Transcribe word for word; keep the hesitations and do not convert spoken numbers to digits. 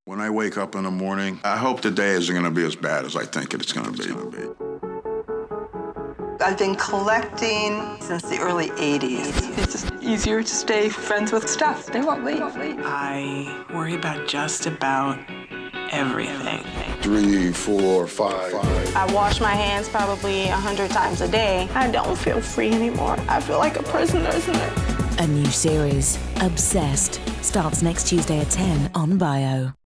When I wake up in the morning, I hope the day isn't going to be as bad as I think it's going to be. I've been collecting since the early eighties. It's just easier to stay friends with stuff. They won't leave. I worry about just about everything. Three, four, five, five. I wash my hands probably a hundred times a day. I don't feel free anymore. I feel like a prisoner, isn't it? A new series, Obsessed, starts next Tuesday at ten on Bio.